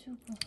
해주고.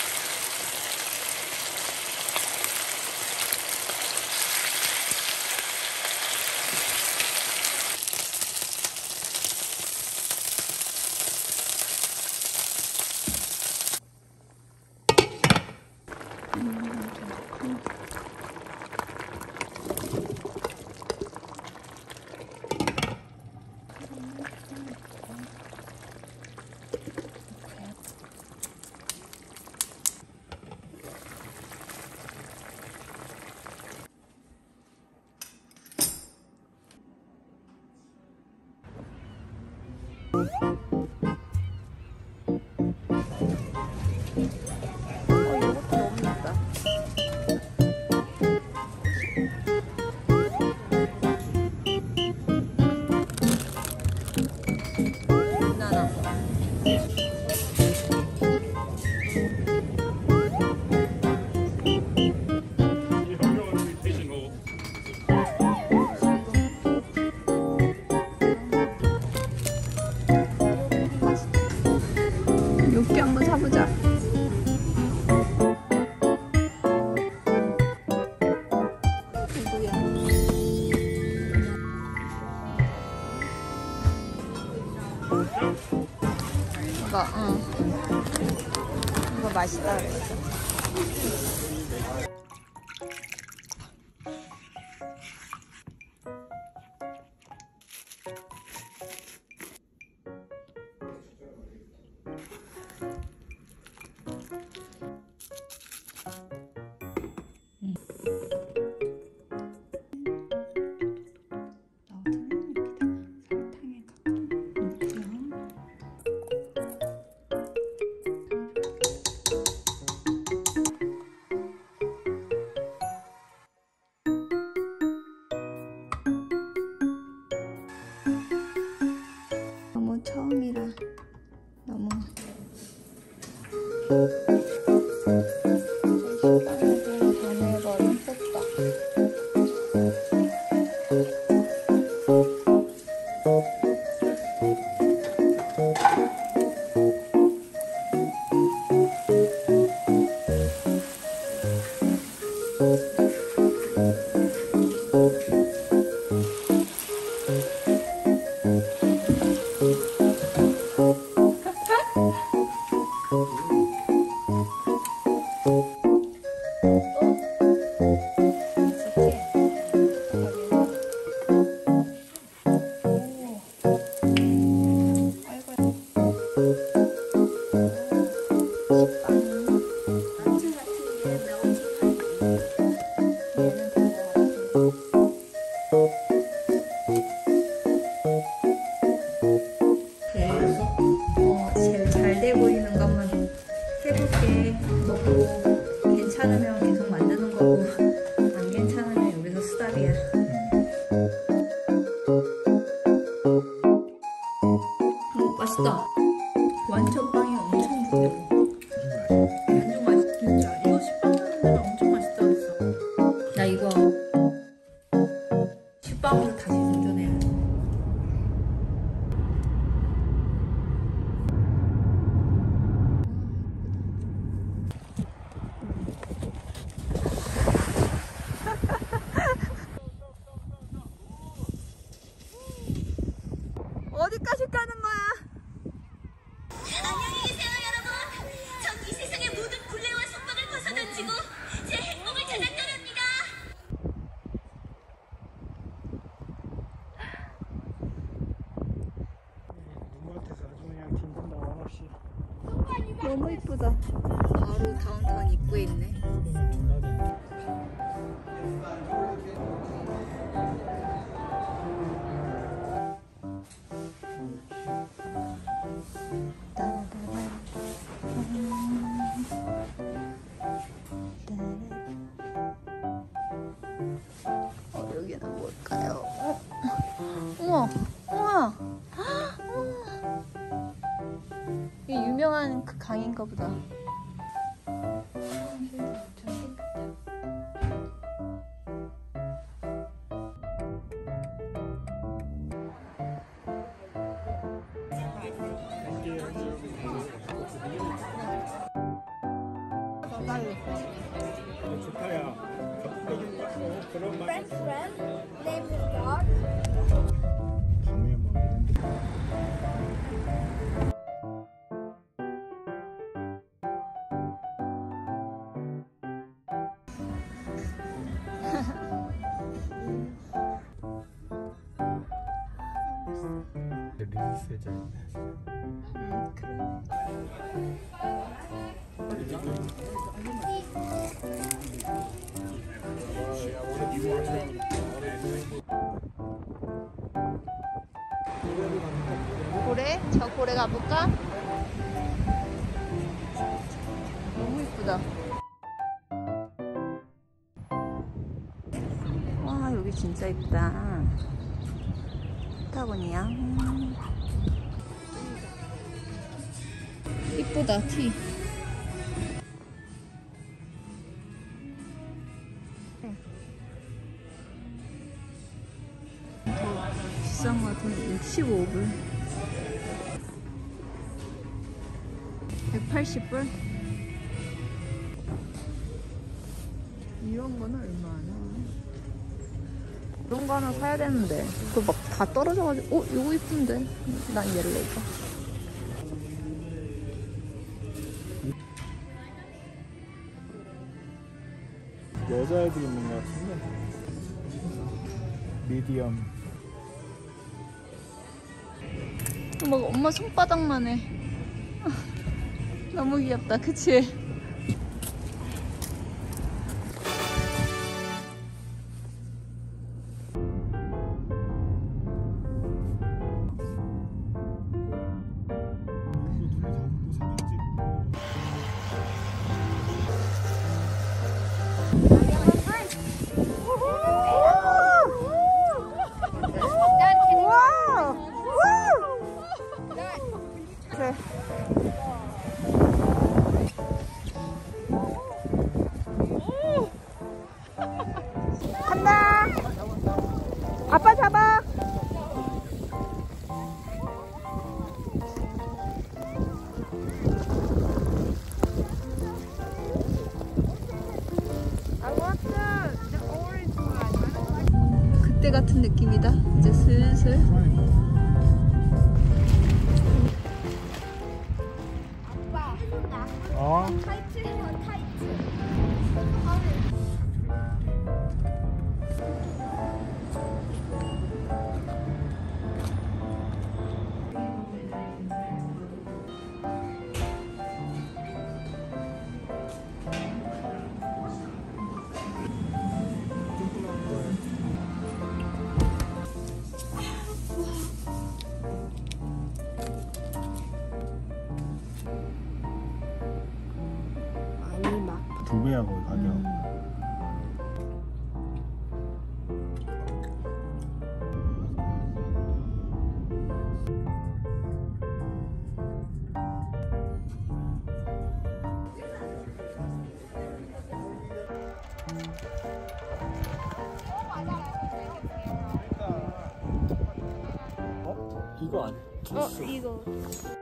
요끼 한번 사보자. 누구야? 이거 맛있다 그랬어. 너무 처음이라 너무 식빵에도 변해버린 호떡. 제일 잘 돼 보이는 것만 해볼게. 먹고 괜찮으면 계속 만드는 거고, 안 괜찮으면 여기서 스탑이야. 맛있다. 완전 빵이 엄청 부드러워. 완전 맛있다. 진짜 이거 식빵 하는 데는 엄청 맛있다 그랬어. 나 이거 식빵으로 다시 도전해야 돼. 어디까지 가는 거야? 안녕히 계세요, 여러분. 전 이 세상의 모든 굴레와 속박을 벗어던지고 제 행복을 찾았더랍니다. 눈 같아서 아주 그냥 딩동 나와 없이. 너무 이쁘다. 바로 다운타운 입구에 있네. 여기는 뭘까요? 우와, 우와, 이게 유명한 그 강인가 보다. friend named God. 밤에 막 이런데. 리스 세자. 고래? 저 고래 가볼까? 너무 이쁘다. 와, 여기 진짜 이쁘다. 타고니야. 이쁘다, 티. 비싼 것 같은데 65불 180불? 이런 거는 얼마나? 이런 거 하나 사야 되는데 그거 막 다 떨어져가지고 이거 이쁜데 난 얘를 내자. 여자애들 있는 것 같은데. 미디엄. 막 엄마 손바닥만 해. 너무 귀엽다, 그치? 간다. 아빠 잡아. 그때 같은 느낌이다. 이제 슬슬. 아빠 해준다. 어? 타이트 해요, 타이트. 아니 막 2배야 거의 가격. 이거 안. 이거